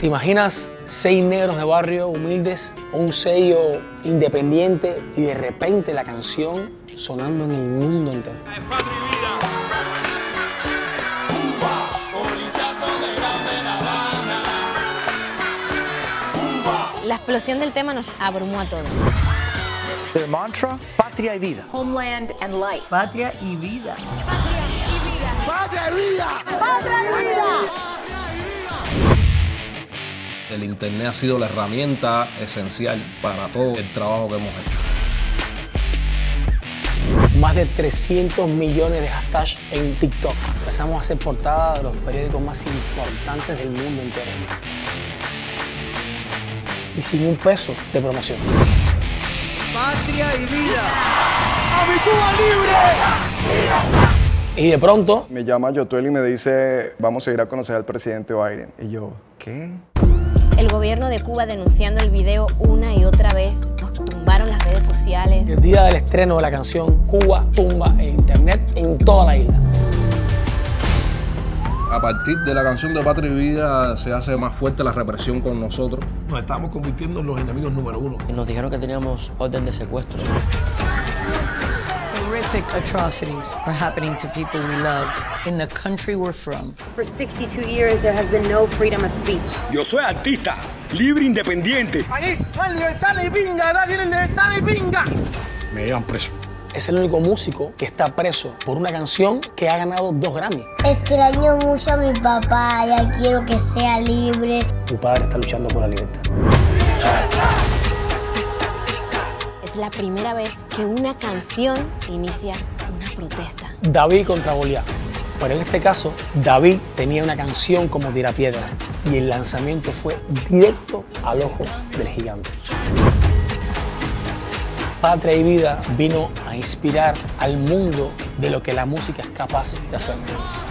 ¿Te imaginas 6 negros de barrio humildes o un sello independiente y de repente la canción sonando en el mundo entero? La explosión del tema nos abrumó a todos. El mantra, patria y vida. Homeland and life. Patria y vida. Patria y vida. Patria y vida. El internet ha sido la herramienta esencial para todo el trabajo que hemos hecho. Más de 300 millones de hashtags en TikTok. Empezamos a hacer portadas de los periódicos más importantes del mundo entero. Y sin un peso de promoción. Patria y vida. ¡A mi Cuba libre! Y de pronto me llama Yotuel y me dice, vamos a ir a conocer al presidente Biden. Y yo, ¿qué? El gobierno de Cuba denunciando el video una y otra vez. Nos tumbaron las redes sociales. El día del estreno de la canción, Cuba tumba el internet en toda la isla. A partir de la canción de Patria y Vida se hace más fuerte la represión con nosotros. Nos estamos convirtiendo en los enemigos número 1. Y nos dijeron que teníamos orden de secuestro. Horrific atrocities are happening to people we love in the country we're from. For 62 years, there has been no freedom of speech. Yo soy artista, libre, independiente. Aquí no hay libertad ni pinga, nadie tiene libertad ni pinga. Me llevan preso. Es el único músico que está preso por una canción que ha ganado 2 Grammy. Extraño mucho a mi papá, ya quiero que sea libre. Tu padre está luchando por la libertad. Es la primera vez que una canción inicia una protesta. David contra Goliat. Pero en este caso, David tenía una canción como tirapiedra y el lanzamiento fue directo al ojo del gigante. Patria y Vida vino a inspirar al mundo de lo que la música es capaz de hacer.